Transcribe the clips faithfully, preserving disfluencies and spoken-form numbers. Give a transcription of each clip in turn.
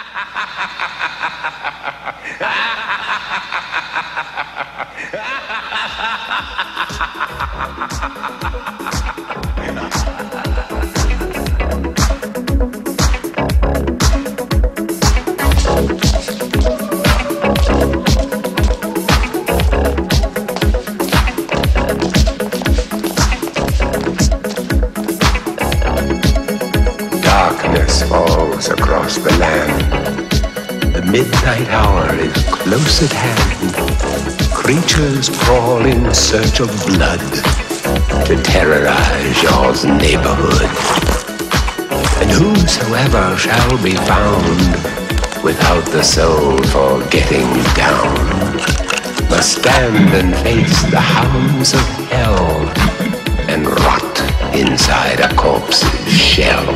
Darkness falls across the land. The midnight hour is close at hand. Creatures crawl in search of blood to terrorize your neighborhood. And whosoever shall be found without the soul for getting down must stand and face the hounds of hell and rot inside a corpse's shell.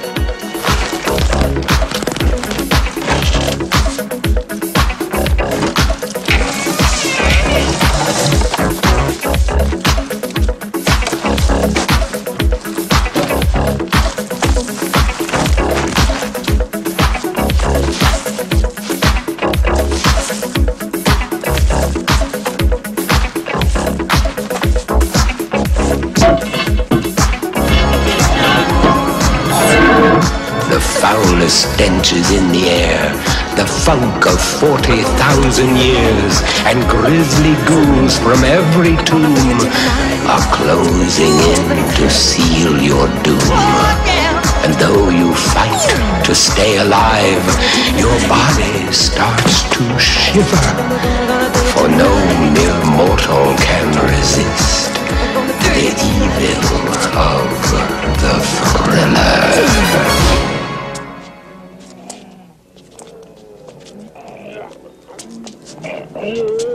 The foulest stench is in the air, the funk of forty thousand years, and grisly ghouls from every tomb are closing in to seal your doom. And though you fight to stay alive, your body starts to shiver, for no mere mortal can resist the evil of the thriller. Hey.